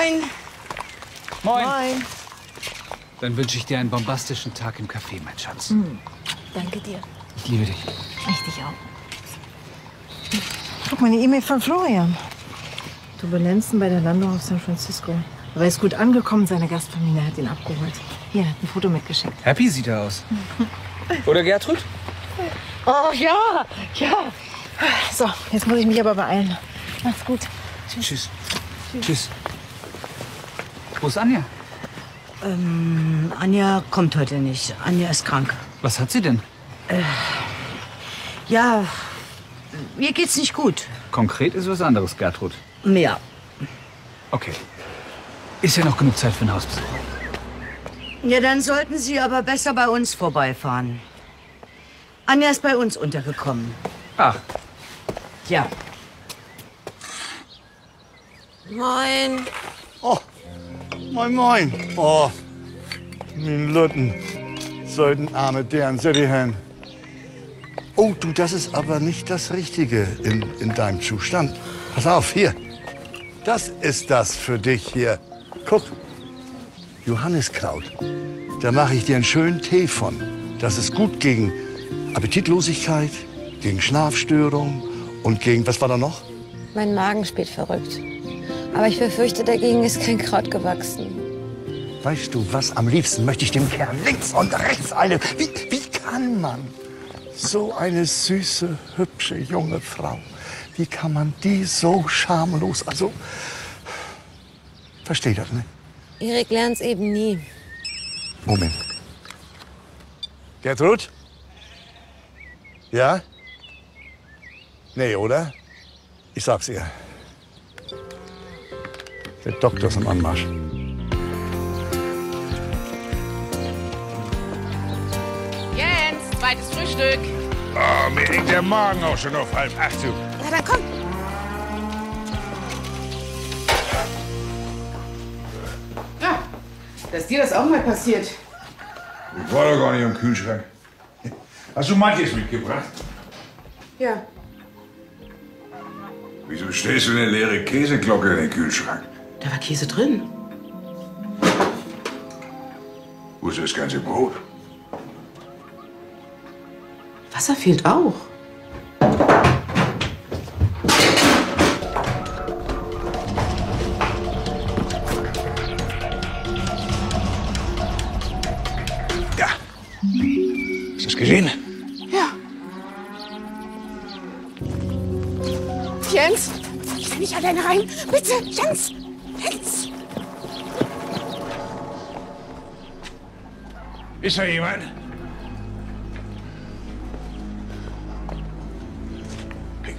Moin. Moin. Moin. Dann wünsche ich dir einen bombastischen Tag im Café, mein Schatz. Danke dir. Ich liebe dich. Ich dich auch. Guck mal, eine E-Mail von Florian. Turbulenzen bei der Landung auf San Francisco. Aber er ist gut angekommen, seine Gastfamilie hat ihn abgeholt. Hier, hat ein Foto mitgeschickt. Happy sieht er aus. Oder Gertrud? Oh, ja, ja. So, jetzt muss ich mich aber beeilen. Macht's gut. Tschüss. Tschüss. Wo ist Anja? Anja kommt heute nicht. Anja ist krank. Was hat sie denn? Ja, ihr geht's nicht gut. Konkret ist was anderes, Gertrud. Ja. Okay. Ist ja noch genug Zeit für einen Hausbesuch. Ja, dann sollten Sie aber besser bei uns vorbeifahren. Anja ist bei uns untergekommen. Ach, Ja. Moin. Oh, moin, moin. Oh, mein Lütten. Sollten arme deren Sättigen. Oh, du, das ist aber nicht das Richtige in deinem Zustand. Pass auf, hier. Das ist das für dich hier. Guck, Johanniskraut. Da mache ich dir einen schönen Tee von. Das ist gut gegen Appetitlosigkeit, gegen Schlafstörungen und gegen, was war da noch? Mein Magen spielt verrückt. Aber ich befürchte, dagegen ist kein Kraut gewachsen. Weißt du was, am liebsten möchte ich dem Kerl links und rechts eine. Wie kann man so eine süße, hübsche junge Frau, wie kann man die so schamlos, also, versteh das nicht? Erik lernt's eben nie. Moment. Gertrud? Ja? Nee, oder? Ich sag's ihr. Der Doktor ist am Anmarsch. Jens, zweites Frühstück. Oh, mir hängt der Magen auch schon auf 7:30. Na dann komm. Ja, dass dir das auch mal passiert. Ich war doch gar nicht im Kühlschrank. Hast du manches mitgebracht? Ja. Wieso stellst du eine leere Käseglocke in den Kühlschrank? Da war Käse drin. Wo ist das ganze Brot? Wasser fehlt auch. Ja. Hast du das gesehen? Ja. Jens, ich will nicht alleine rein. Bitte, Jens. Jens. Ist da jemand? Pick.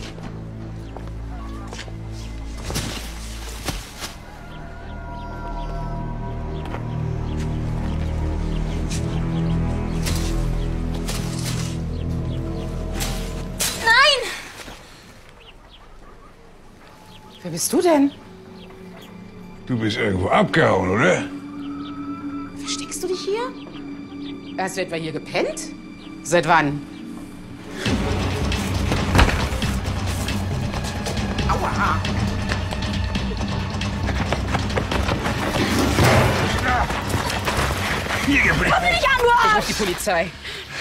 Wer bist du denn? Du bist irgendwo abgehauen, oder? Versteckst du dich hier? Hast du etwa hier gepennt? Seit wann? Aua! Hier geblieben. Ich ruf die Polizei.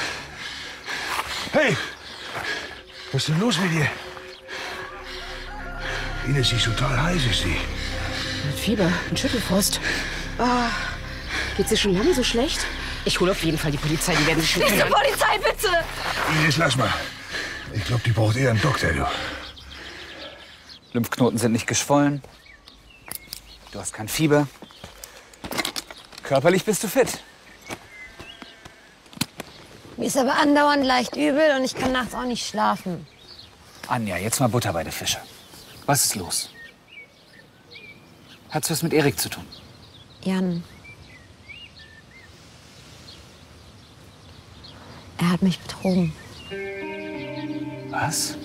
Hey! Was ist denn los mit dir? Ines, sie ist total heiß, ist sie. Mit Fieber und Schüttelfrost. Ah, geht's dir schon lange so schlecht? Ich hole auf jeden Fall die Polizei, die werden sich schon kümmern. Polizei, bitte! Ines, lass mal. Ich glaube, die braucht eher einen Doktor, du. Lymphknoten sind nicht geschwollen. Du hast kein Fieber. Körperlich bist du fit. Mir ist aber andauernd leicht übel und ich kann nachts auch nicht schlafen. Anja, jetzt mal Butter bei der Fische. Was ist los? Hat's was mit Erik zu tun? Jan. Er hat mich betrogen. Was?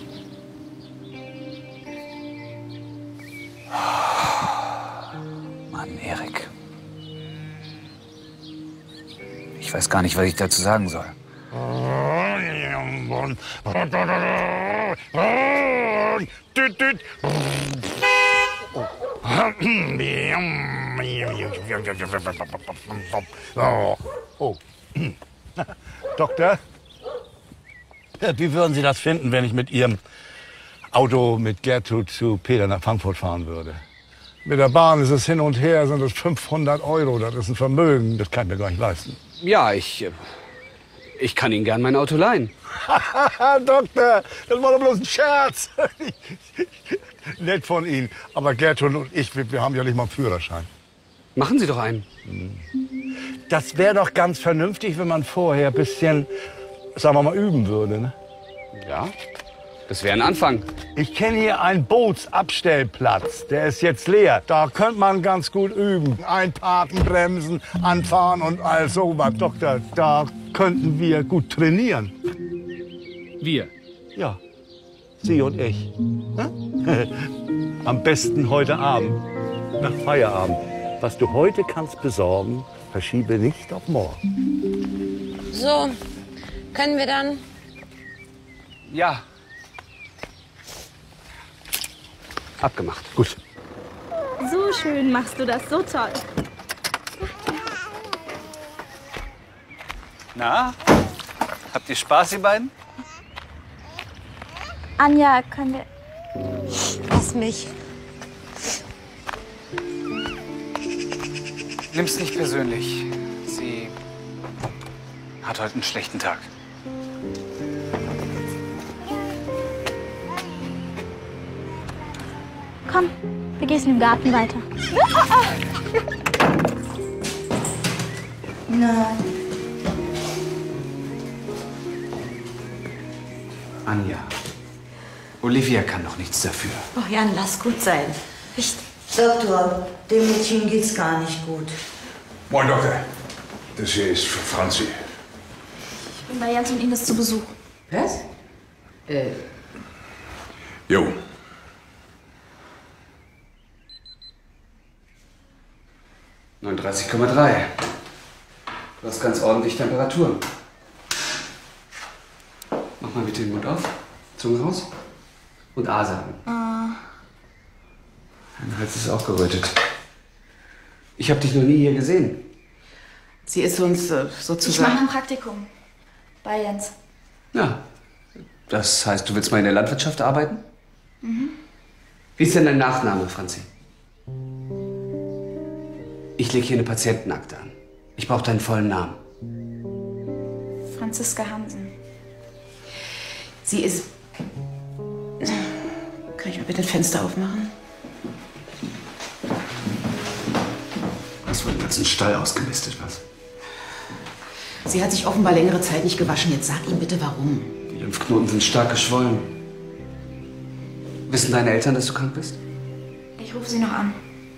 Mann, Erik. Ich weiß gar nicht, was ich dazu sagen soll. Oh. Doktor, wie würden Sie das finden, wenn ich mit Ihrem Auto mit Gertrud zu Peter nach Frankfurt fahren würde? Mit der Bahn ist es hin und her, sind es 500 €. Das ist ein Vermögen, das kann ich mir gar nicht leisten. Ja, ich kann Ihnen gern mein Auto leihen. Doktor, das war doch bloß ein Scherz. Nett von Ihnen. Aber Gertrud und ich, wir haben ja nicht mal einen Führerschein. Machen Sie doch einen. Das wäre doch ganz vernünftig, wenn man vorher ein bisschen, sagen wir mal, üben würde. Ne? Ja, das wäre ein Anfang. Ich kenne hier einen Bootsabstellplatz. Der ist jetzt leer. Da könnte man ganz gut üben. Einparken, bremsen, anfahren und all sowas. Doktor, da könnten wir gut trainieren. Wir. Ja, Sie und ich. Ne? Am besten heute Abend, nach Feierabend. Was du heute kannst besorgen, verschiebe nicht auf morgen. So, können wir dann? Ja. Abgemacht. Gut. So schön machst du das, so toll. Na, habt ihr Spaß, ihr beiden? Anja, können wir... Lass mich. Nimm's nicht persönlich. Sie hat heute einen schlechten Tag. Komm, wir gehen im Garten weiter. Nein. Anja, Olivia kann doch nichts dafür. Oh Jan, lass gut sein. Echt? Doktor, dem Mädchen geht's gar nicht gut. Moin, Doktor. Das hier ist für Franzi. Ich bin bei Jens und Ines zu Besuch. Was? Jo. (39,3). Du hast ganz ordentlich Temperaturen. Mach mal bitte den Mund auf. Zunge raus. Und A sagen. Dein Hals ist auch gerötet. Ich habe dich noch nie hier gesehen. Sie ist uns Ich mache sozusagen... ein Praktikum. Bei Jens. Ja. Das heißt, du willst mal in der Landwirtschaft arbeiten? Wie ist denn dein Nachname, Franzi? Ich lege hier eine Patientenakte an. Ich brauche deinen vollen Namen. Franziska Hansen. Sie ist... Kann ich mal bitte ein Fenster aufmachen? Hast wohl den ganzen Stall ausgemistet, was? Sie hat sich offenbar längere Zeit nicht gewaschen. Jetzt sag ihm bitte, warum. Die Lymphknoten sind stark geschwollen. Wissen deine Eltern, dass du krank bist? Ich rufe sie noch an.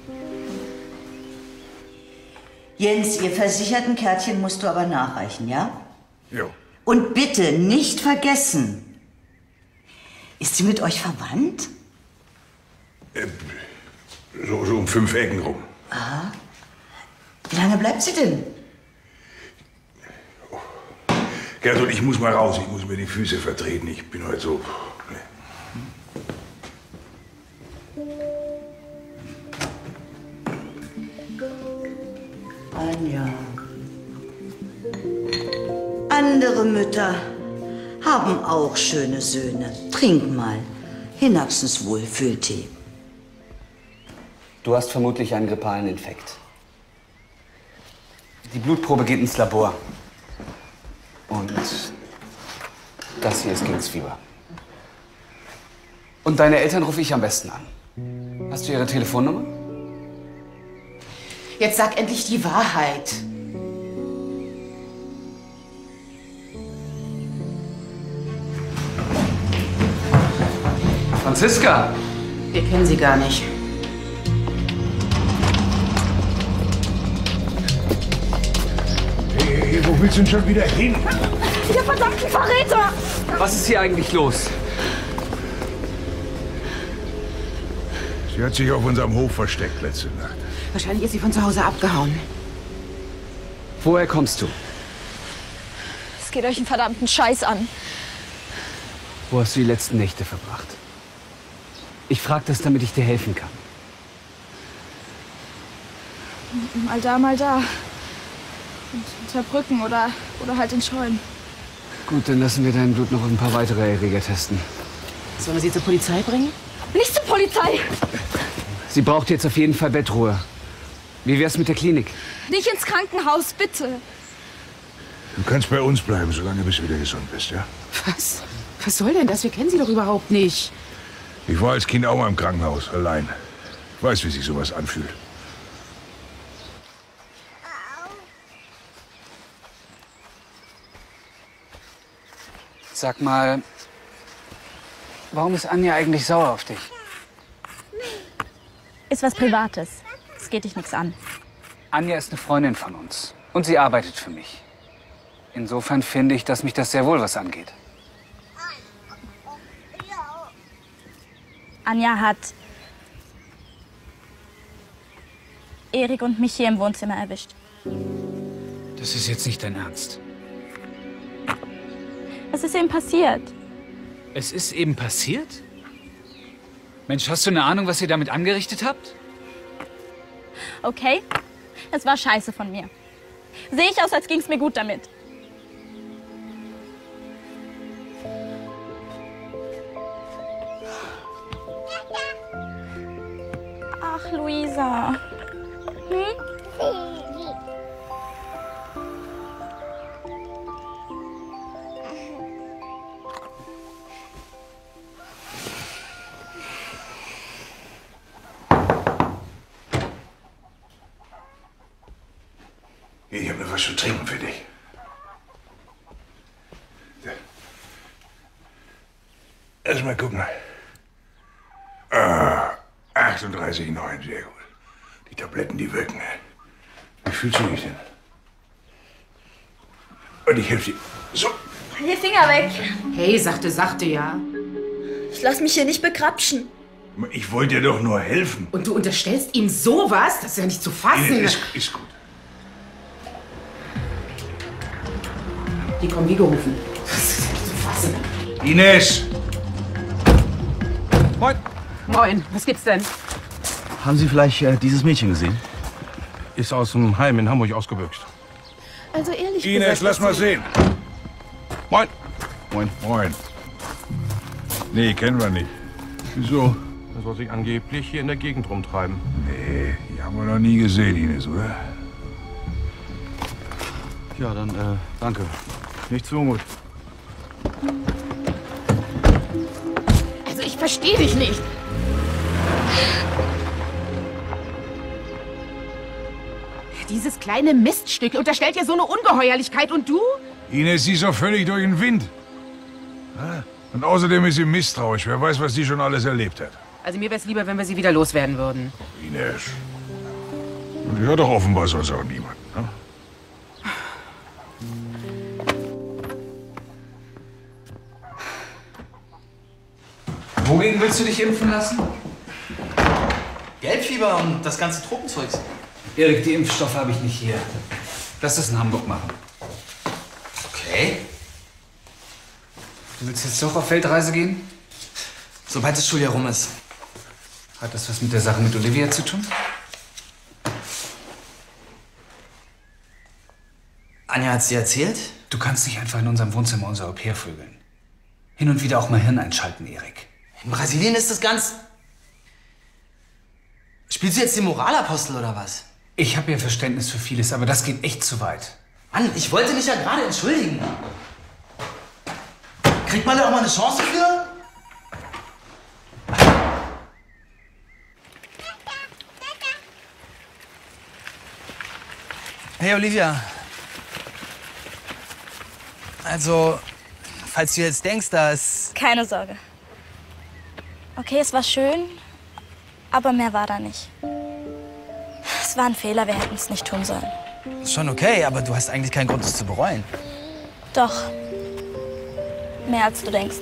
Jens, ihr versicherten Kärtchen musst du aber nachreichen, ja? Jo. Und bitte nicht vergessen. Ist sie mit euch verwandt? So um 5 Ecken rum. Wie lange bleibt sie denn? Gertrud, ich muss mal raus. Ich muss mir die Füße vertreten. Ich bin heute so... Anja. Andere Mütter haben auch schöne Söhne. Trink mal. Hinabsens Wohlfühltee. Du hast vermutlich einen grippalen Infekt. Die Blutprobe geht ins Labor. Und das hier ist gegens Fieber. Und deine Eltern rufe ich am besten an. Hast du ihre Telefonnummer? Jetzt sag endlich die Wahrheit. Franziska! Wir kennen sie gar nicht. Hey, wo willst du denn schon wieder hin? Ihr verdammten Verräter! Was ist hier eigentlich los? Sie hat sich auf unserem Hof versteckt letzte Nacht. Wahrscheinlich ist sie von zu Hause abgehauen. Woher kommst du? Es geht euch einen verdammten Scheiß an. Wo hast du die letzten Nächte verbracht? Ich frage das, damit ich dir helfen kann. Mal da, mal da. Und unter Brücken oder halt in Scheunen. Gut, dann lassen wir dein Blut noch auf ein paar weitere Erreger testen. Sollen wir sie zur Polizei bringen? Nicht zur Polizei! Sie braucht jetzt auf jeden Fall Bettruhe. Wie wär's mit der Klinik? Nicht ins Krankenhaus, bitte. Du kannst bei uns bleiben, solange bis du wieder gesund bist, ja? Was? Was soll denn das? Wir kennen sie doch überhaupt nicht. Ich war als Kind auch mal im Krankenhaus, allein. Ich weiß, wie sich sowas anfühlt. Sag mal, warum ist Anja eigentlich sauer auf dich? Ist was Privates. Es geht dich nichts an. Anja ist eine Freundin von uns und sie arbeitet für mich. Insofern finde ich, dass mich das sehr wohl was angeht. Anja hat Erik und mich hier im Wohnzimmer erwischt. Das ist jetzt nicht dein Ernst. Es ist eben passiert. Es ist eben passiert? Mensch, hast du eine Ahnung, was ihr damit angerichtet habt? Okay? Es war scheiße von mir. Sehe ich aus, als ging's mir gut damit. Ach, Luisa. Ich habe mir was zu trinken für dich. Erstmal gucken. 38,9, sehr gut. Die Tabletten, die wirken. Wie fühlst du dich denn? Und ich helfe dir. So. Die Finger weg. Hey, sachte, ja. Ich lass mich hier nicht begrapschen. Ich wollte dir doch nur helfen. Und du unterstellst ihm sowas? Das ist ja nicht zu fassen. Ist gut. Die kommen wie gerufen. Das ist ja nicht zu fassen. Ines! Moin. Moin, was gibt's denn? Haben Sie vielleicht dieses Mädchen gesehen? Ist aus dem Heim in Hamburg ausgebüxt. Also ehrlich Ines, gesagt... lass mal sehen. Moin. Moin. Moin. Nee, kennen wir nicht. Wieso? Er soll sich angeblich hier in der Gegend rumtreiben. Nee, die haben wir noch nie gesehen, Ines, oder? Ja, dann danke. Nicht zu gut. Also ich verstehe dich nicht. Dieses kleine Miststück unterstellt ja so eine Ungeheuerlichkeit und du? Ines, sie ist doch völlig durch den Wind. Und außerdem ist sie misstrauisch. Wer weiß, was sie schon alles erlebt hat. Also mir wäre es lieber, wenn wir sie wieder loswerden würden. Ines. Und die hört doch offenbar sonst auch niemand. Ne? Wogegen willst du dich impfen lassen? Gelbfieber und das ganze Tropenzeugs. Erik, die Impfstoffe habe ich nicht hier. Lass das in Hamburg machen. Okay. Du willst jetzt doch auf Weltreise gehen? Sobald das Schuljahr rum ist. Hat das was mit der Sache mit Olivia zu tun? Anja hat's dir erzählt? Du kannst nicht einfach in unserem Wohnzimmer unser Au-pair vögeln. Hin und wieder auch mal Hirn einschalten, Erik. In Brasilien ist das ganz... Spielst du jetzt den Moralapostel oder was? Ich habe ja Verständnis für vieles, aber das geht echt zu weit. Mann, ich wollte mich ja gerade entschuldigen. Kriegt man da auch mal eine Chance für? Hey Olivia. Also, falls du jetzt denkst, dass... Keine Sorge. Okay, es war schön, aber mehr war da nicht. Es war ein Fehler, wir hätten es nicht tun sollen. Ist schon okay, aber du hast eigentlich keinen Grund, es zu bereuen. Doch. Mehr als du denkst.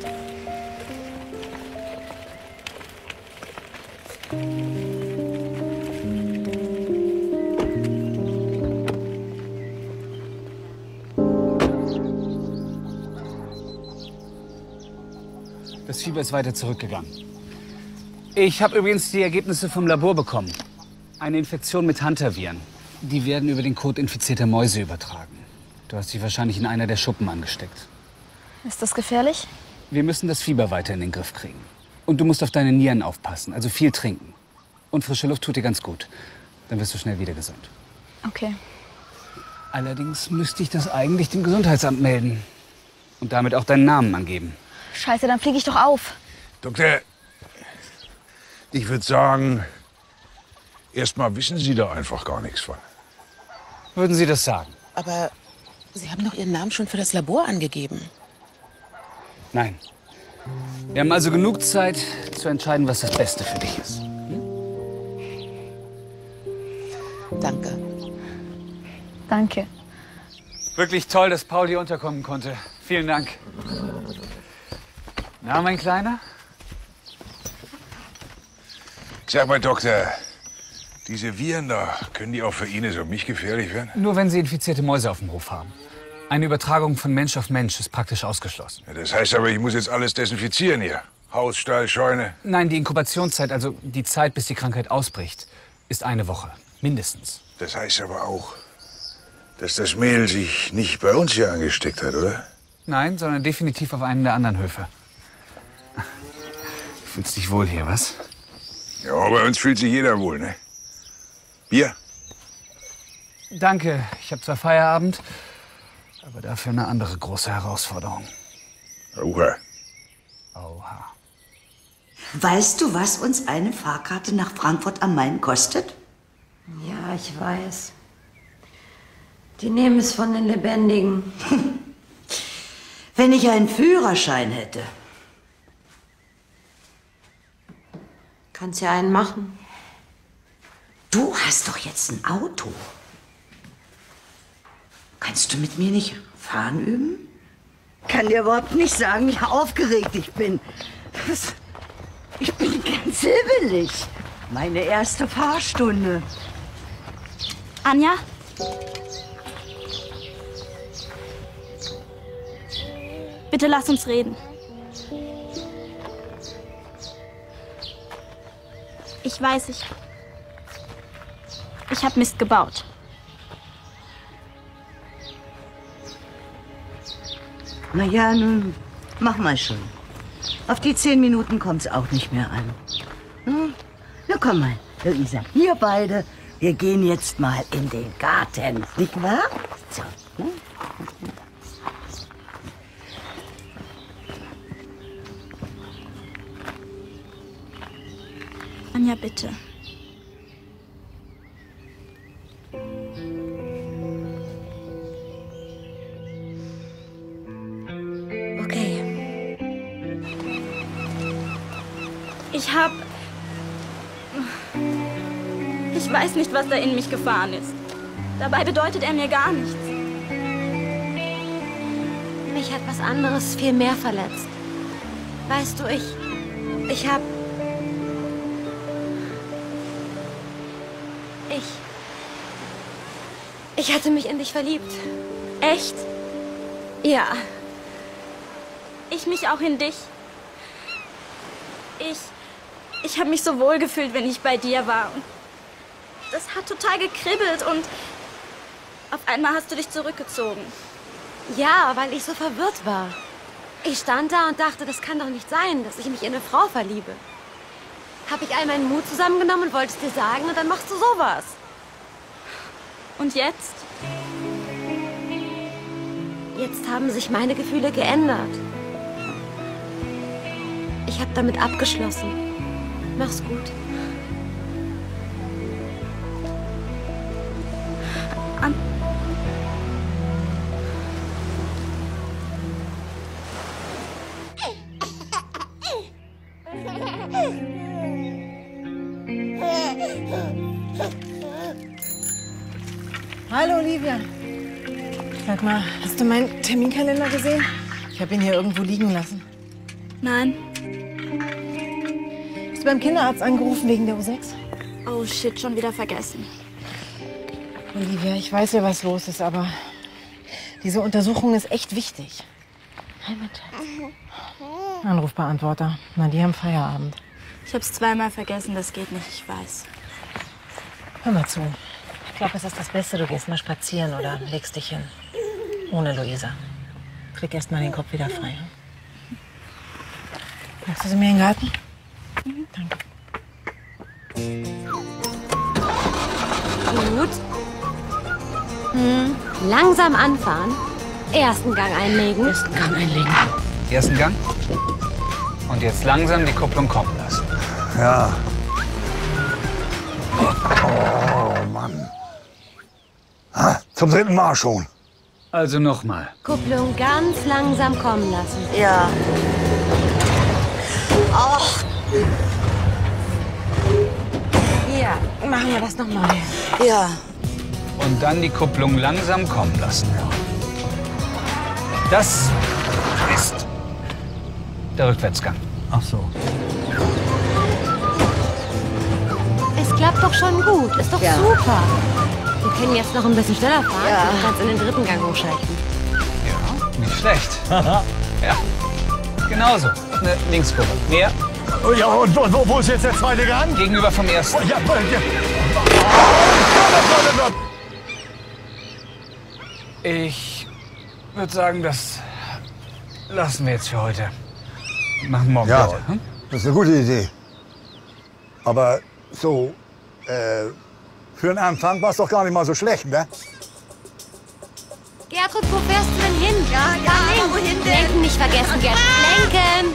Das Fieber ist weiter zurückgegangen. Ich habe übrigens die Ergebnisse vom Labor bekommen. Eine Infektion mit Hantaviren. Die werden über den Kot infizierter Mäuse übertragen. Du hast dich wahrscheinlich in einer der Schuppen angesteckt. Ist das gefährlich? Wir müssen das Fieber weiter in den Griff kriegen. Und du musst auf deine Nieren aufpassen, also viel trinken. Und frische Luft tut dir ganz gut. Dann wirst du schnell wieder gesund. Okay. Allerdings müsste ich das eigentlich dem Gesundheitsamt melden. Und damit auch deinen Namen angeben. Scheiße, dann fliege ich doch auf. Doktor, ich würde sagen, erstmal wissen Sie da einfach gar nichts von. Würden Sie das sagen? Aber Sie haben doch Ihren Namen schon für das Labor angegeben. Nein. Wir haben also genug Zeit, zu entscheiden, was das Beste für dich ist. Danke. Danke. Wirklich toll, dass Paul hier unterkommen konnte. Vielen Dank. Na, mein Kleiner? Sag mal, Doktor, diese Viren da, können die auch für Ines und mich gefährlich werden? Nur wenn Sie infizierte Mäuse auf dem Hof haben. Eine Übertragung von Mensch auf Mensch ist praktisch ausgeschlossen. Ja, das heißt aber, ich muss jetzt alles desinfizieren hier. Haus, Stall, Scheune. Nein, die Inkubationszeit, also die Zeit, bis die Krankheit ausbricht, ist 1 Woche. Mindestens. Das heißt aber auch, dass das Mehl sich nicht bei uns hier angesteckt hat, oder? Nein, sondern definitiv auf einem der anderen Höfe. Du fühlst dich wohl hier, was? Ja, bei uns fühlt sich jeder wohl, ne? Bier? Danke. Ich habe zwar Feierabend, aber dafür eine andere große Herausforderung. Oha. Oha. Weißt du, was uns eine Fahrkarte nach Frankfurt am Main kostet? Ja, ich weiß. Die nehmen es von den Lebendigen. Wenn ich einen Führerschein hätte. Kannst ja einen machen. Du hast doch jetzt ein Auto. Kannst du mit mir nicht fahren üben? Kann dir überhaupt nicht sagen, wie aufgeregt ich bin. Ich bin ganz hibbelig. Meine erste Fahrstunde. Anja? Bitte lass uns reden. Ich weiß, ich habe Mist gebaut. Na ja, nun, mach mal schon. Auf die 10 Minuten kommt's auch nicht mehr an. Hm? Na komm mal, Luisa, wir beide, wir gehen jetzt mal in den Garten, nicht wahr? So. Hm? Anja, bitte. Okay. Ich weiß nicht, was da in mich gefahren ist. Dabei bedeutet er mir gar nichts. Mich hat was anderes viel mehr verletzt. Weißt du, Ich hatte mich in dich verliebt. Echt? Ja. Ich mich auch in dich. Ich habe mich so wohl gefühlt, wenn ich bei dir war. Und das hat total gekribbelt und auf einmal hast du dich zurückgezogen. Ja, weil ich so verwirrt war. Ich stand da und dachte, das kann doch nicht sein, dass ich mich in eine Frau verliebe. Hab ich all meinen Mut zusammengenommen und wollte es dir sagen und dann machst du sowas. Und jetzt? Jetzt haben sich meine Gefühle geändert. Ich habe damit abgeschlossen. Mach's gut. Hallo, Olivia. Sag mal, hast du meinen Terminkalender gesehen? Ich habe ihn hier irgendwo liegen lassen. Nein. Hast du beim Kinderarzt angerufen wegen der U6? Oh shit, schon wieder vergessen. Olivia, ich weiß ja, was los ist, aber diese Untersuchung ist echt wichtig. Hi, mein Schatz. Anrufbeantworter. Na, die haben Feierabend. Ich hab's zweimal vergessen, das geht nicht, ich weiß. Hör mal zu. Ich glaube, es ist das Beste, du gehst mal spazieren oder legst dich hin. Ohne Luisa. Krieg erst mal den Kopf wieder frei. Magst du sie mir in den Garten? Danke. Gut. Langsam anfahren. Ersten Gang einlegen. Ersten Gang. Und jetzt langsam die Kupplung kommen lassen. Ja. Oh, Mann. Ah, zum 3. Mal schon. Also nochmal. Kupplung ganz langsam kommen lassen. Ja. Och. Hier, machen wir das nochmal. Ja. Und dann die Kupplung langsam kommen lassen. Das ist der Rückwärtsgang. Ach so. Es klappt doch schon gut. Ist doch super. Wir können jetzt noch ein bisschen schneller fahren. Ja. Und kannst in den 3. Gang hochschalten. Ja, nicht schlecht. Ja, genauso. Eine Linkskurve. Mehr. Oh ja, und wo ist jetzt der 2. Gang? Gegenüber vom ersten. Oh, ja, Ich würde sagen, das lassen wir jetzt für heute. Machen morgen Ja, weiter. Hm? das ist eine gute Idee. Aber so, für den Anfang war es doch gar nicht mal so schlecht, ne? Gertrud, wo fährst du denn hin? Ja, wohin denn? Lenken nicht vergessen, Gertrud. Lenken!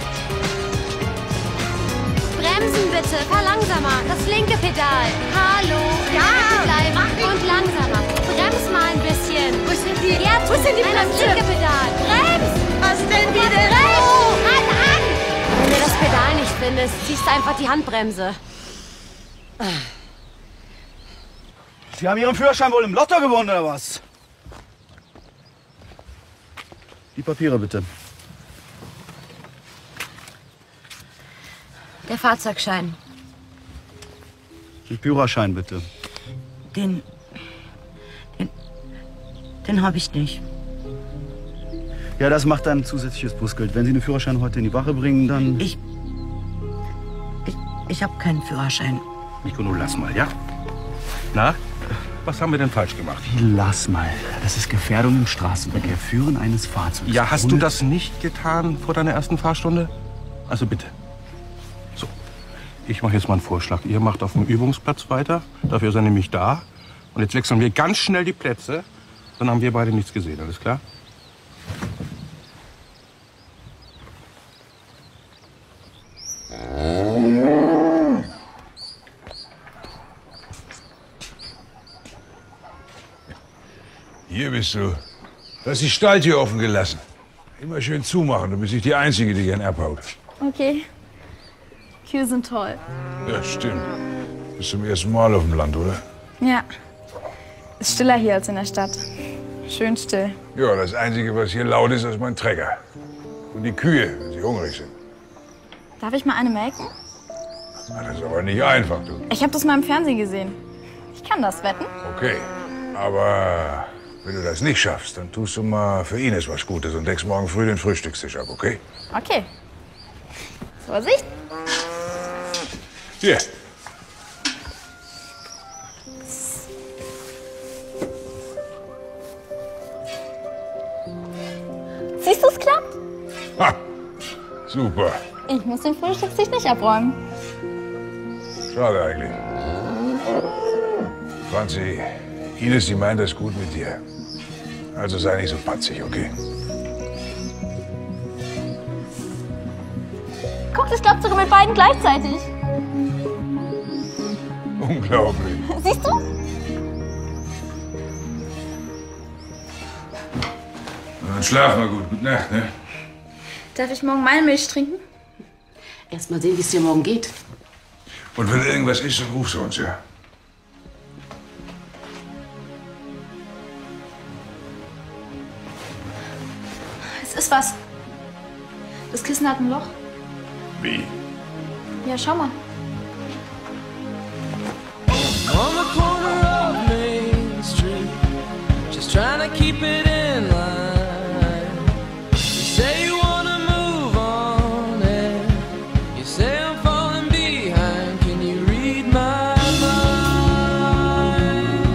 Bremsen bitte, fahr langsamer. Das linke Pedal. Hallo. Ja, bleiben. Und langsamer. Brems mal ein bisschen. Wo sind die? Gertrud, wo sind die Bremse? Das linke Pedal. Brems! Was denn wieder? Brems! Halt an! Wenn du das Pedal nicht findest, ziehst du einfach die Handbremse. Sie haben Ihren Führerschein wohl im Lotto gewonnen, oder was? Die Papiere bitte. Der Fahrzeugschein. Den Führerschein bitte. Den habe ich nicht. Ja, das macht dann ein zusätzliches Bußgeld. Wenn Sie den Führerschein heute in die Wache bringen, dann... Ich habe keinen Führerschein. Nico, nun lass mal, ja? Na, was haben wir denn falsch gemacht? Wie, lass mal. Das ist Gefährdung im Straßenverkehr. Führen eines Fahrzeugs. Ja, hast du das nicht getan vor deiner ersten Fahrstunde? Also bitte. So, ich mache jetzt mal einen Vorschlag. Ihr macht auf dem Übungsplatz weiter. Dafür ist er nämlich da. Und jetzt wechseln wir ganz schnell die Plätze. Dann haben wir beide nichts gesehen, alles klar? Hier bist du. Du hast die Stalltür offen gelassen. Immer schön zumachen, du bist nicht die Einzige, die gern abhaut. Okay. Kühe sind toll. Ja, stimmt. Bist zum ersten Mal auf dem Land, oder? Ja. Ist stiller hier als in der Stadt. Schön still. Ja, das Einzige, was hier laut ist, ist mein Trecker. Und die Kühe, wenn sie hungrig sind. Darf ich mal eine melken? Das ist aber nicht einfach, du. Ich habe das mal im Fernsehen gesehen. Ich kann das, wetten? Okay, aber wenn du das nicht schaffst, dann tust du mal für Ines was Gutes und deckst morgen früh den Frühstückstisch ab, okay? Okay. Vorsicht. Hier. Siehst du, es klappt? Ha, super. Ich muss den Frühstückstisch nicht abräumen. Schade eigentlich. Franzi, Ines, die meint das gut mit dir. Also sei nicht so patzig, okay? Guck, das klappt sogar mit beiden gleichzeitig. Unglaublich. Siehst du? Dann schlaf mal gut. Gute Nacht, ne? Darf ich morgen meine Milch trinken? Erst mal sehen, wie es dir morgen geht. Und wenn irgendwas ist, dann rufst du uns, ja? Es ist was. Das Kissen hat ein Loch. Wie? Ja, schau mal. On the corner of Main Street, just trying to keep it in line. You say you wanna move on, and you say I'm falling behind. Can you read my mind?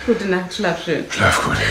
Gute Nacht, schlaf schön. Schlaf gut.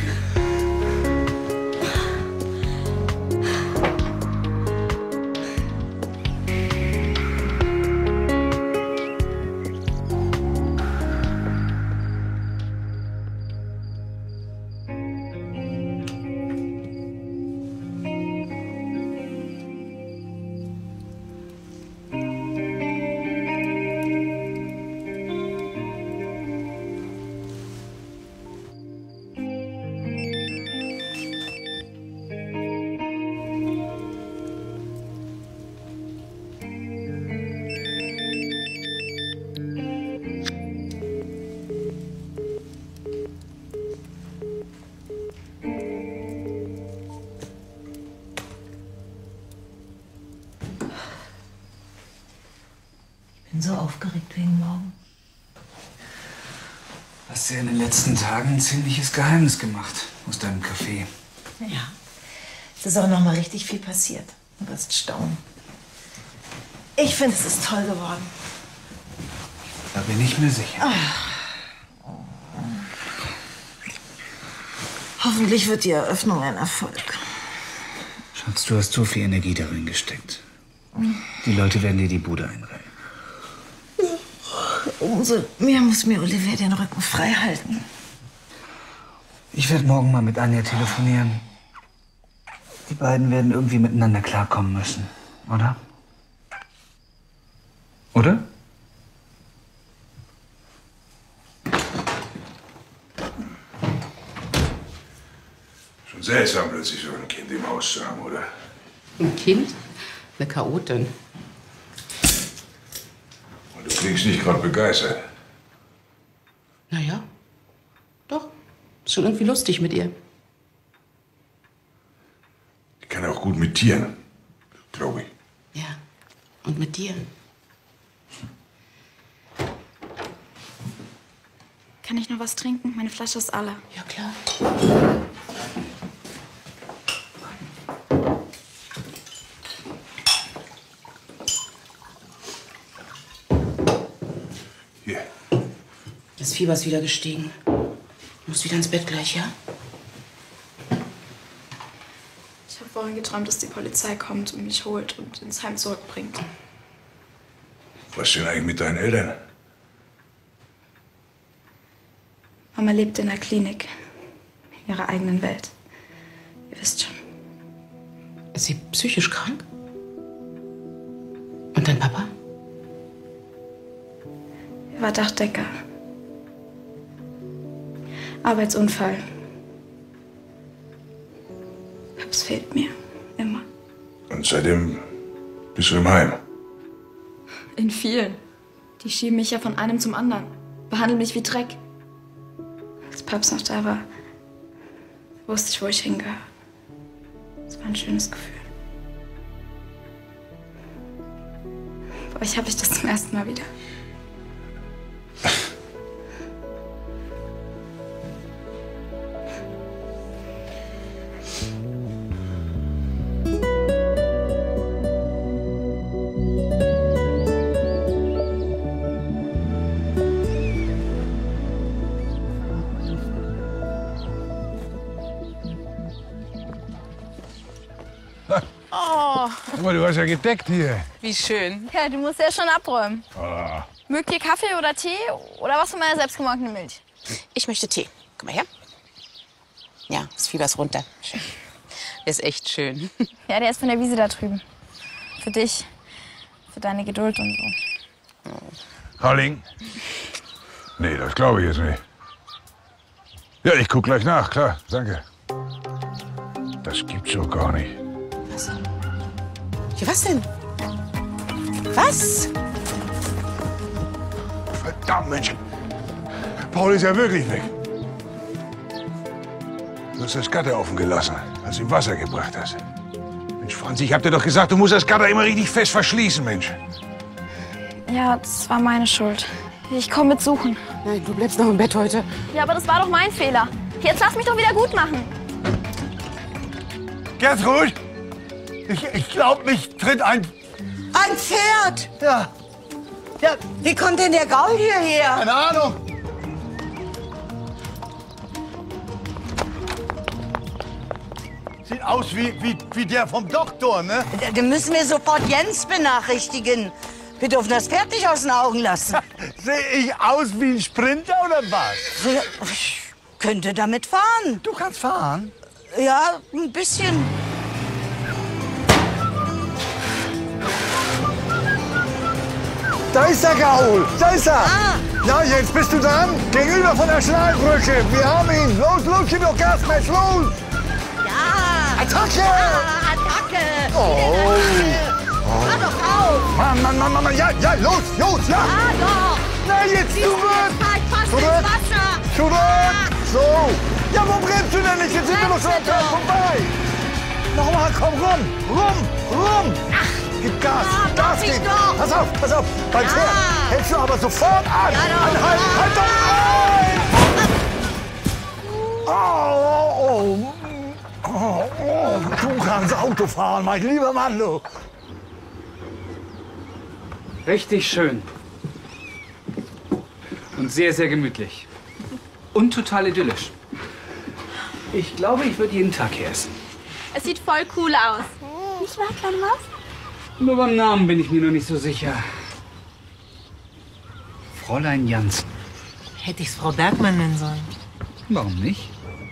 Ich bin so aufgeregt wegen morgen. Hast ja in den letzten Tagen ein ziemliches Geheimnis gemacht aus deinem Café. Ja. Es ist auch noch mal richtig viel passiert. Du wirst staunen. Ich finde, es ist toll geworden. Da bin ich mir sicher. Hoffentlich wird die Eröffnung ein Erfolg. Schatz, du hast so viel Energie darin gesteckt. Die Leute werden dir die Bude einreihen. Umso mehr muss mir Olivia den Rücken frei halten. Ich werde morgen mal mit Anja telefonieren. Die beiden werden irgendwie miteinander klarkommen müssen, oder? Oder? Schon seltsam, plötzlich so ein Kind im Haus zu haben, oder? Ein Kind? Eine Chaotin. Und du klingst nicht gerade begeistert. Naja, doch. Ist schon irgendwie lustig mit ihr. Die kann auch gut mit Tieren, glaube ich. Ja, und mit dir. Kann ich noch was trinken? Meine Flasche ist alle. Ja, klar. Hier. Das Fieber ist wieder gestiegen. Du musst wieder ins Bett gleich, ja? Ich habe vorhin geträumt, dass die Polizei kommt und mich holt und ins Heim zurückbringt. Was denn eigentlich mit deinen Eltern? Mama lebt in der Klinik. In ihrer eigenen Welt. Ihr wisst schon. Ist sie psychisch krank? Und dein Papa? Er war Dachdecker. Arbeitsunfall. Paps fehlt mir. Immer. Und seitdem bist du im Heim. In vielen. Die schieben mich ja von einem zum anderen. Behandeln mich wie Dreck. Als Paps noch da war, wusste ich, wo ich hingehöre. Es war ein schönes Gefühl. Bei euch habe ich das zum ersten Mal wieder. Oh, Guck mal, du hast ja gedeckt hier. wie schön. Ja, du musst ja schon abräumen. Ah. Mögt ihr Kaffee oder Tee oder was von meiner selbstgemachten Milch? Ich möchte Tee. Komm mal her. Ja, das Fieber ist runter. Schön. Der ist echt schön. Ja, der ist von der Wiese da drüben. Für dich. Für deine Geduld und so. Halling? Nee, das glaube ich jetzt nicht. Ja, ich guck gleich nach, klar. Danke. Das gibt's so gar nicht. Was? Ja, was denn? Was? Verdammt, Mensch. Paul ist ja wirklich weg. Du hast das Gatter offen gelassen, als du ihm Wasser gebracht hast. Mensch, Franz, ich hab dir doch gesagt, du musst das Gatter immer richtig fest verschließen, Mensch. Ja, das war meine Schuld. Ich komme mit suchen. Nein, du bleibst noch im Bett heute. Ja, aber das war doch mein Fehler. Jetzt lass mich doch wieder gut machen. Gertrud! Ich glaube, mich tritt ein... Ein Pferd! Ja. Ja, wie kommt denn der Gaul hierher? Keine Ahnung. Sieht aus wie der vom Doktor, ne? Dann müssen wir sofort Jens benachrichtigen. Wir dürfen das Pferd nicht aus den Augen lassen. Sehe ich aus wie ein Sprinter oder was? Ich könnte damit fahren. Du kannst fahren? Ja, ein bisschen. Da ist der Gaul, da ist er. Ja, jetzt bist du dran. Gegenüber von der Schnallbrücke. Wir haben ihn. Los, gib doch Gas, Mensch, los. Ja. Attacke. Ja, Attacke. Oh. Hör doch auf. Mann. Ja, los, ja. Ja, doch. Na, jetzt zurück. Fast ins Wasser. Zurück. So. Ja, wo bremst du denn nicht? Jetzt sind wir doch schon am Tag vorbei. Nochmal, komm, rum. Ach. Gib Gas, Gas geben. Pass auf. Beim Pferd hältst du aber sofort an. Ja, Anhalten, halt doch ein. Du kannst Auto fahren, mein lieber Mann, du. Richtig schön. Und sehr, sehr gemütlich. Und total idyllisch. Ich glaube, ich würde jeden Tag hier essen. Es sieht voll cool aus. Nicht wahr, kleine Maus? Nur beim Namen bin ich mir noch nicht so sicher. Fräulein Jansen. Hätte ich's Frau Bergmann nennen sollen. Warum nicht?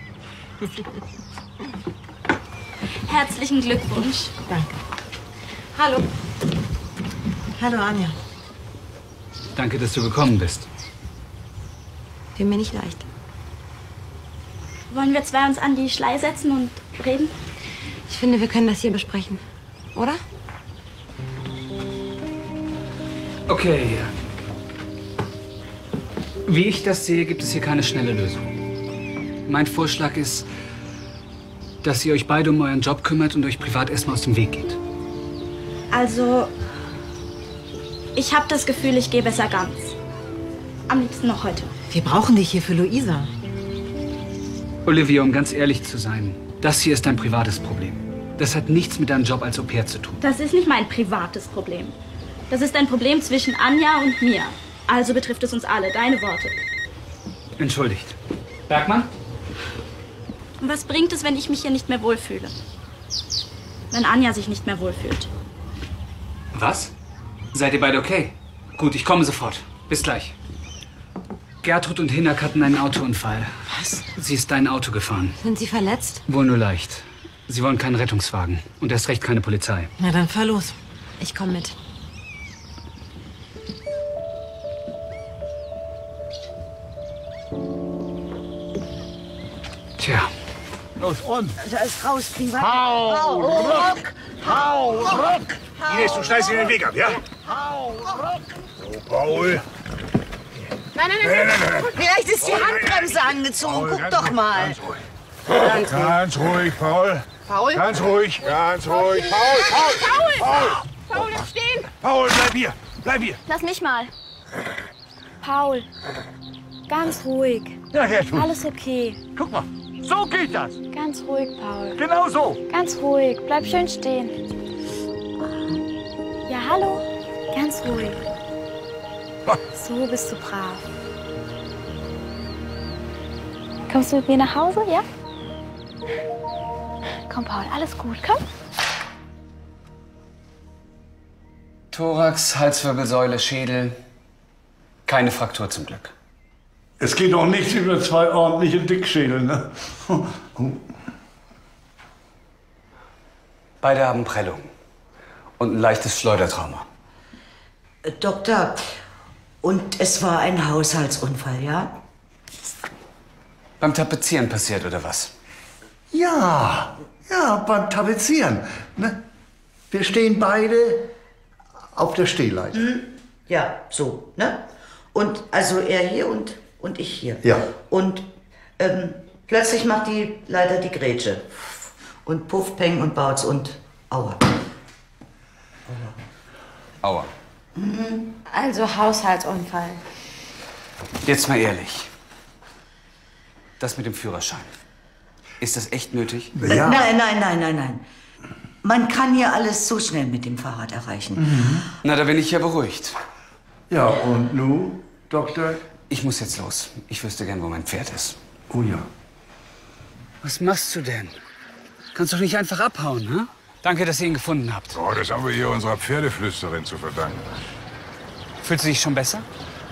Herzlichen Glückwunsch. Danke. Hallo. Hallo, Anja. Danke, dass du gekommen bist. Fiel mir nicht leicht. Wollen wir zwei uns an die Schlei setzen und reden? Ich finde, wir können das hier besprechen. Oder? Okay. Wie ich das sehe, gibt es hier keine schnelle Lösung. Mein Vorschlag ist, dass ihr euch beide um euren Job kümmert und euch privat erstmal aus dem Weg geht. Also, ich habe das Gefühl, ich gehe besser ganz. Am liebsten noch heute. Wir brauchen dich hier für Luisa. Olivia, um ganz ehrlich zu sein, das hier ist dein privates Problem. Das hat nichts mit deinem Job als Au-pair zu tun. Das ist nicht mein privates Problem. Das ist ein Problem zwischen Anja und mir. Also betrifft es uns alle. Deine Worte. Entschuldigt. Bergmann? Und was bringt es, wenn ich mich hier nicht mehr wohlfühle? Wenn Anja sich nicht mehr wohlfühlt. Was? Seid ihr beide okay? Gut, ich komme sofort. Bis gleich. Gertrud und Hinak hatten einen Autounfall. Was? Sie ist dein Auto gefahren. Sind Sie verletzt? Wohl nur leicht. Sie wollen keinen Rettungswagen. Und erst recht keine Polizei. Na dann fahr los. Ich komme mit. Tja. Los, und? Da ist raus, privat. Hau, ruck. Ines, du schneidest dir den Weg ab, ja? So, Paul. Nein. Vielleicht ist die Handbremse angezogen. Guck doch mal. Ganz ruhig, Paul. Paul? Ganz ruhig. Paul, Paul, jetzt stehen! Paul, bleib hier. Lass mich mal. Paul, ganz ruhig. Ja, Gertrud. Alles okay. Guck mal, so geht das. Ganz ruhig, Paul. Genau so. Ganz ruhig. Bleib schön stehen. Ja, hallo. Ganz ruhig. So bist du brav. Kommst du mit mir nach Hause, ja? Komm, Paul, alles gut. Komm. Thorax, Halswirbelsäule, Schädel. Keine Fraktur zum Glück. Es geht auch nichts über 2 ordentliche Dickschädel, ne? Beide haben Prellungen. Und ein leichtes Schleudertrauma. Doktor, und es war ein Haushaltsunfall, ja? Beim Tapezieren passiert, oder was? Ja, beim Tapezieren. Ne? Wir stehen beide auf der Stehleiter. Ja, so, ne? Und also er hier und ich hier. Ja. Und plötzlich macht die Leiter die Grätsche. Und Puff, Peng und Bautz und Aua. Aua. Also Haushaltsunfall. Jetzt mal ehrlich. Das mit dem Führerschein. Ist das echt nötig? Ja. Nein. Man kann hier alles so schnell mit dem Fahrrad erreichen. Na, da bin ich ja beruhigt. Ja, und nu, Doktor? Ich muss jetzt los. Ich wüsste gern, wo mein Pferd ist. Oh ja. Was machst du denn? Kannst doch nicht einfach abhauen, hm? Danke, dass ihr ihn gefunden habt. Oh, das haben wir hier unserer Pferdeflüsterin zu verdanken. Fühlst du dich schon besser?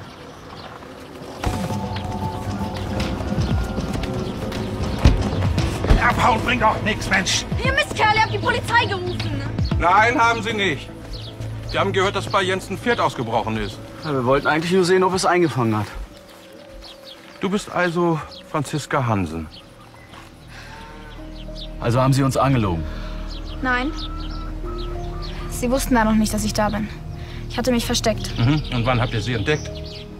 Abhauen bringt auch nichts, Mensch. Ihr Mistkerl, ihr habt die Polizei gerufen. Nein, haben Sie nicht. Wir haben gehört, dass bei Jens ein Pferd ausgebrochen ist. Ja, wir wollten eigentlich nur sehen, ob es eingefangen hat. Du bist also Franziska Hansen. Also haben Sie uns angelogen? Nein. Sie wussten da noch nicht, dass ich da bin. Ich hatte mich versteckt. Mhm. Und wann habt ihr sie entdeckt?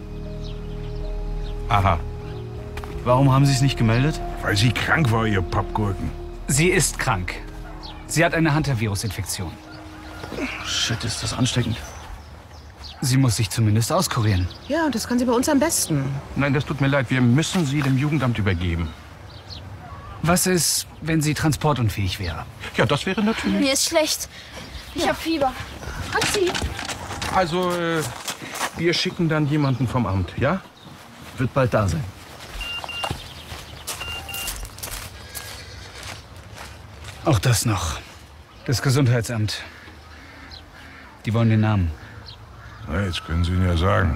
Aha. Warum haben Sie es nicht gemeldet? Weil sie krank war, ihr Pappgurken. Sie ist krank. Sie hat eine Hunter-Virus-Infektion. Shit, ist das ansteckend. Sie muss sich zumindest auskurieren. Ja, das kann sie bei uns am besten. Nein, das tut mir leid. Wir müssen sie dem Jugendamt übergeben. Was ist, wenn sie transportunfähig wäre? Ja, das wäre natürlich... Mir ist schlecht. Ich hab Fieber. Hansi. Also, wir schicken dann jemanden vom Amt, ja? Wird bald da sein. Auch das noch. Das Gesundheitsamt. Die wollen den Namen. Na, jetzt können Sie ihn ja sagen.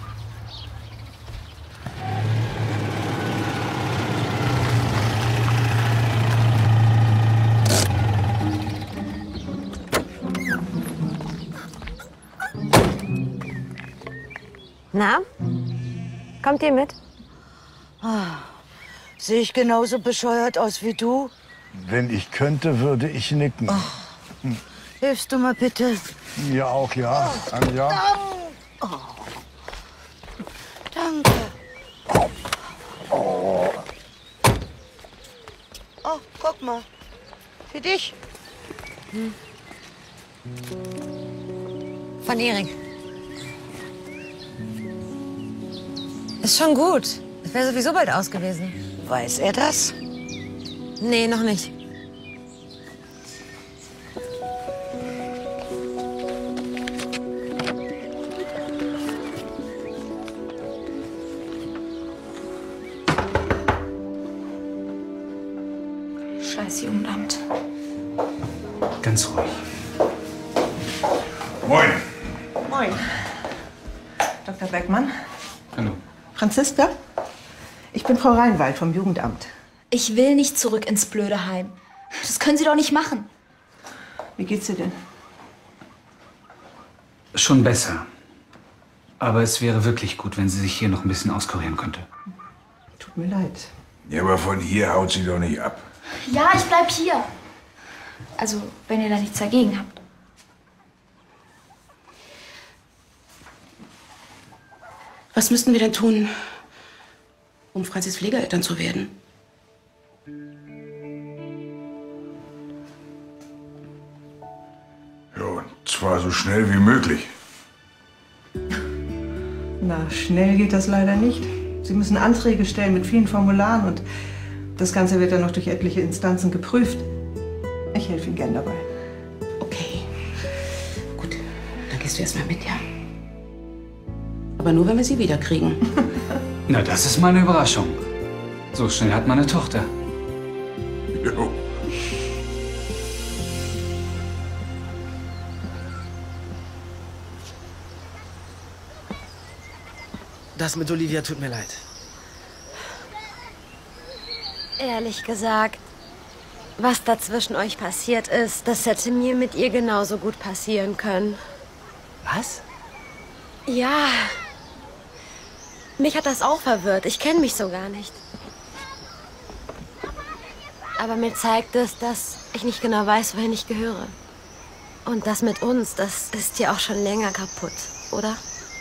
Na? Kommt ihr mit? Sehe ich genauso bescheuert aus wie du? Wenn ich könnte, würde ich nicken. Hilfst du mal bitte? Mir auch, ja. Anja? Oh. Danke. Oh. Oh, guck mal. Für dich. Von Erik. Ist schon gut. Es wäre sowieso bald aus gewesen. Weiß er das? Nee, noch nicht. Scheiß Jugendamt. Ganz ruhig. Moin. Moin. Dr. Beckmann. Hallo. Franziska? Ich bin Frau Reinwald vom Jugendamt. Ich will nicht zurück ins blöde Heim. Das können Sie doch nicht machen. Wie geht's dir denn? Schon besser. Aber es wäre wirklich gut, wenn sie sich hier noch ein bisschen auskurieren könnte. Tut mir leid. Ja, aber von hier haut sie doch nicht ab. Ja, ich bleib hier. Also, wenn ihr da nichts dagegen habt. Was müssten wir denn tun, um Franzis Pflegeeltern zu werden? Ja, und zwar so schnell wie möglich. Na, schnell geht das leider nicht. Sie müssen Anträge stellen mit vielen Formularen und das Ganze wird dann noch durch etliche Instanzen geprüft. Ich helfe Ihnen gern dabei. Okay. Gut, dann gehst du erst mal mit, ja? Aber nur, wenn wir sie wiederkriegen. Na, das ist mal eine Überraschung. So schnell hat man eine Tochter. Jo. Das mit Olivia tut mir leid. Ehrlich gesagt, was da zwischen euch passiert ist, das hätte mir mit ihr genauso gut passieren können. Was? Ja. Mich hat das auch verwirrt. Ich kenne mich so gar nicht. Aber mir zeigt es, dass ich nicht genau weiß, wohin ich gehöre. Und das mit uns, das ist ja auch schon länger kaputt, oder?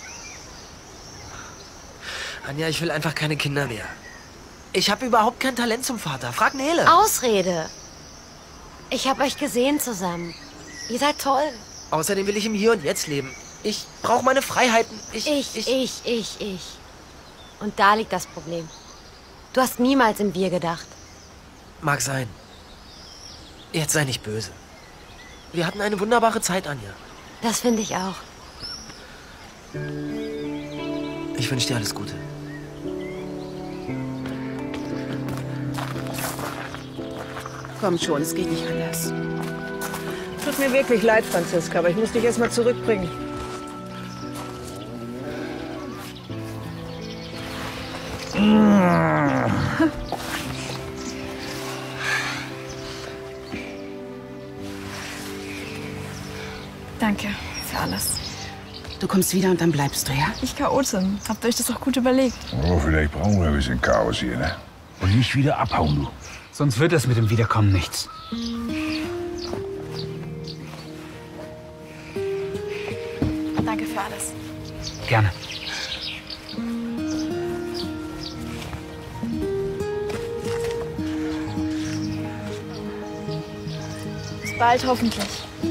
Anja, ich will einfach keine Kinder mehr. Ich habe überhaupt kein Talent zum Vater. Frag Nele. Ausrede. Ich habe euch gesehen zusammen. Ihr seid toll. Außerdem will ich im Hier und Jetzt leben. Ich brauche meine Freiheiten. Ich. Und da liegt das Problem. Du hast niemals im Wir gedacht. Mag sein. Jetzt sei nicht böse. Wir hatten eine wunderbare Zeit, Anja. Das finde ich auch. Ich wünsche dir alles Gute. Komm schon, es geht nicht anders. Tut mir wirklich leid, Franziska, aber ich muss dich erst mal zurückbringen. Danke für alles. Du kommst wieder und dann bleibst du, ja? Ich Chaotin. Habt ihr euch das auch gut überlegt? Oh, vielleicht brauchen wir ein bisschen Chaos hier, ne? Und nicht wieder abhauen, du. Sonst wird das mit dem Wiederkommen nichts. Danke für alles. Gerne. Bis bald hoffentlich.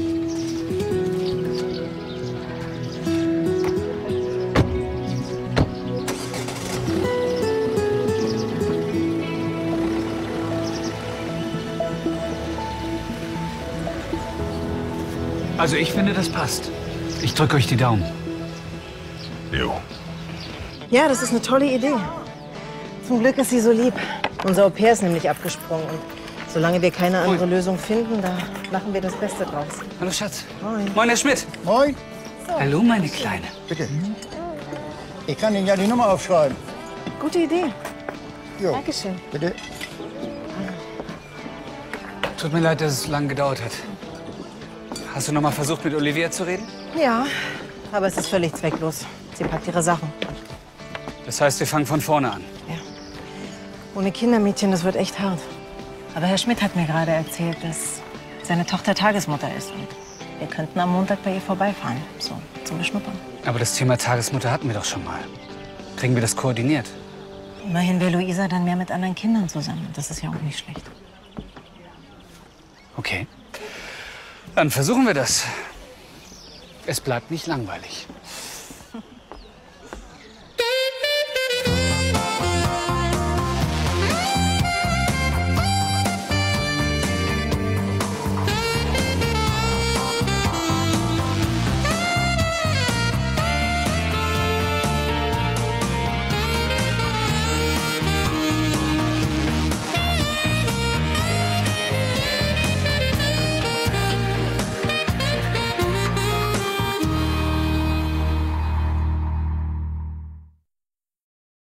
Also ich finde, das passt. Ich drücke euch die Daumen. Jo. Ja, das ist eine tolle Idee. Zum Glück ist sie so lieb. Unser Au-pair ist nämlich abgesprungen. Und solange wir keine andere Lösung finden, da machen wir das Beste draus. Hallo, Schatz. Moin. Moin, Herr Schmidt. Moin. Hallo, meine Kleine. Bitte. Ich kann Ihnen ja die Nummer aufschreiben. Gute Idee. Jo. Dankeschön. Bitte. Tut mir leid, dass es lang gedauert hat. Hast du noch mal versucht, mit Olivia zu reden? Ja, aber es ist völlig zwecklos. Sie packt ihre Sachen. Das heißt, wir fangen von vorne an. Ohne Kindermädchen, das wird echt hart. Aber Herr Schmidt hat mir gerade erzählt, dass seine Tochter Tagesmutter ist. Und wir könnten am Montag bei ihr vorbeifahren. So, zum Beschnuppern. Aber das Thema Tagesmutter hatten wir doch schon mal. Kriegen wir das koordiniert? Immerhin wäre Luisa dann mehr mit anderen Kindern zusammen. Das ist ja auch nicht schlecht. Okay. Dann versuchen wir das. Es bleibt nicht langweilig.